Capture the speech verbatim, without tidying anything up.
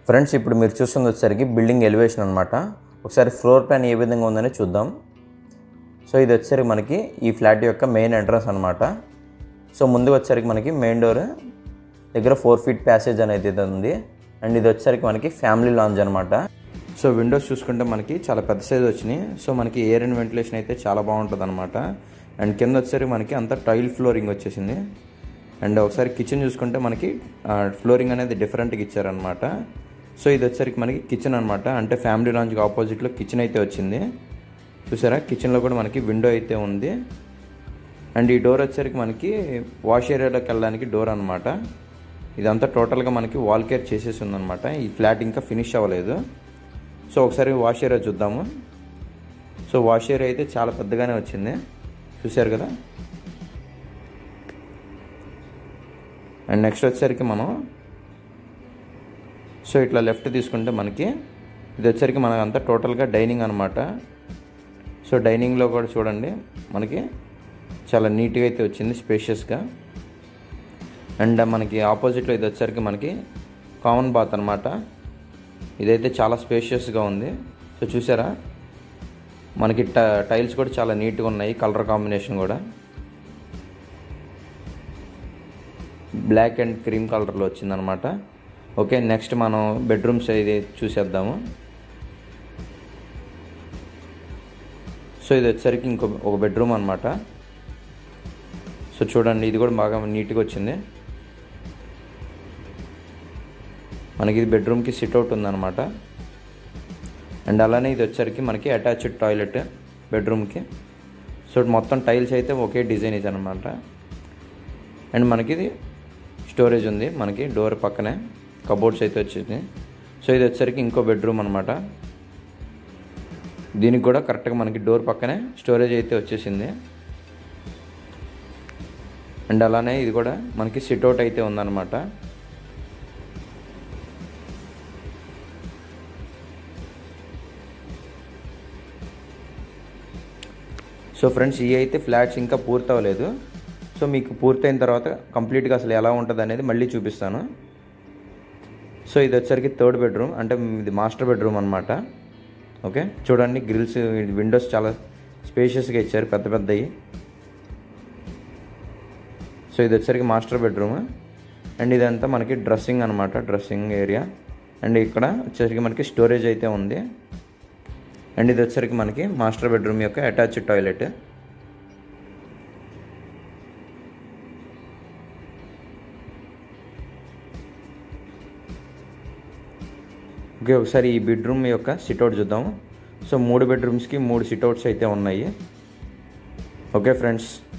Friends ఇప్పుడు మీరు చూస్తుంది వచ్చేసరికి బిల్డింగ్ ఎలివేషన్ అనమాట. ఒకసారి ఫ్లోర్ ప్లాన్ ఏ విధంగా ఉందని చూద్దాం. సో ఇది వచ్చేసరికి మనకి ఈ ఫ్లాట్ యొక్క మెయిన్ ఎంట్రన్స్ అనమాట. సో ముందు వచ్చేసరికి మనకి మెయిన్ డోర్ దగ్గర ఫోర్ ఫీట్ ప్యాసేజ్ అనేది ఉంది. అండ్ ఇది వచ్చేసరికి మనకి ఫ్యామిలీ లాంజ్ అనమాట. సో విండోస్ చూసుకుంటే మనకి చాలా పెద్ద సైజ్ వచ్చినాయి. సో మనకి ఎయిర్ అండ్ వెంటిలేషన్ అయితే చాలా బాగుంటుంది అనమాట. అండ్ కింద వచ్చేసరికి మనకి అంతా టైల్ ఫ్లోరింగ్ వచ్చేసింది. అండ్ ఒకసారి కిచెన్ చూసుకుంటే మనకి ఫ్లోరింగ్ అనేది డిఫరెంట్గా ఇచ్చారనమాట. సో ఇది వచ్చేసరికి మనకి కిచెన్ అనమాట. అంటే ఫ్యామిలీ లాంజ్కి ఆపోజిట్లో కిచెన్ అయితే వచ్చింది. చూసారా, కిచెన్లో కూడా మనకి విండో అయితే ఉంది. అండ్ ఈ డోర్ వచ్చేసరికి మనకి వాష్ ఏరియాలోకి వెళ్ళడానికి డోర్ అనమాట. ఇదంతా టోటల్గా మనకి వాల్ కేర్ చేసేసి ఉందన్నమాట. ఈ ఫ్లాట్ ఇంకా ఫినిష్ అవ్వలేదు. సో ఒకసారి వాష్ ఏరియా చూద్దాము. సో వాష్ ఏరియా అయితే చాలా పెద్దగానే వచ్చింది, చూసారు కదా. అండ్ నెక్స్ట్ వచ్చేసరికి మనం సో ఇట్లా లెఫ్ట్ తీసుకుంటే మనకి ఇది వచ్చేసరికి మనకంతా టోటల్గా డైనింగ్ అనమాట. సో డైనింగ్లో కూడా చూడండి మనకి చాలా నీట్గా అయితే వచ్చింది, స్పేషియస్గా. అండ్ మనకి ఆపోజిట్లో ఇది వచ్చేసరికి మనకి కామన్ బాత్ అనమాట. ఇదైతే చాలా స్పేషియస్గా ఉంది. సో చూసారా, మనకి ట టైల్స్ కూడా చాలా నీట్గా ఉన్నాయి, కలర్ కాంబినేషన్ కూడా బ్లాక్ అండ్ క్రీమ్ కలర్లో వచ్చిందనమాట. ఓకే, నెక్స్ట్ మనం బెడ్రూమ్స్ ఇది చూసేద్దాము. సో ఇది వచ్చేసరికి ఇంకో ఒక బెడ్రూమ్ అనమాట. సో చూడండి, ఇది కూడా బాగా నీట్గా వచ్చింది. మనకి ఇది బెడ్రూమ్కి సిట్అవుట్ ఉందన్నమాట. అండ్ అలానే ఇది వచ్చేసరికి మనకి అటాచ్డ్ టాయిలెట్ బెడ్రూమ్కి. సో మొత్తం టైల్స్ అయితే ఒకే డిజైన్ ఇది అనమాట. అండ్ మనకి ఇది స్టోరేజ్ ఉంది, మనకి డోర్ పక్కనే కబోర్డ్స్ అయితే వచ్చింది. సో ఇది వచ్చేసరికి ఇంకో బెడ్రూమ్ అనమాట. దీనికి కూడా కరెక్ట్గా మనకి డోర్ పక్కనే స్టోరేజ్ అయితే వచ్చేసింది. అండ్ అలానే ఇది కూడా మనకి సిట్అవుట్ అయితే ఉందన్నమాట. సో ఫ్రెండ్స్, ఇవి అయితే ఫ్లాట్స్ ఇంకా పూర్తి అవ్వలేదు. సో మీకు పూర్తయిన తర్వాత కంప్లీట్గా అసలు ఎలా ఉంటుంది అనేది మళ్ళీ చూపిస్తాను. సో ఇది వచ్చేసరికి థర్డ్ బెడ్రూమ్, అంటే ఇది మాస్టర్ బెడ్రూమ్ అనమాట. ఓకే, చూడండి, గ్రిల్స్, విండోస్ చాలా స్పేషియస్గా ఇచ్చారు, పెద్ద పెద్దవి. సో ఇది వచ్చేసరికి మాస్టర్ బెడ్రూమ్. అండ్ ఇదంతా మనకి డ్రెస్సింగ్ అనమాట, డ్రెస్సింగ్ ఏరియా. అండ్ ఇక్కడ వచ్చేసరికి మనకి స్టోరేజ్ అయితే ఉంది. అండ్ ఇది వచ్చేసరికి మనకి మాస్టర్ బెడ్రూమ్ యొక్క అటాచ్డ్ టాయిలెట్. ఓకే, ఒకసారి ఈ బెడ్రూమ్ యొక్క సిట్అవుట్ చూద్దాము. సో మూడు బెడ్రూమ్స్కి మూడు సిట్అవుట్స్ అయితే ఉన్నాయి. Okay friends.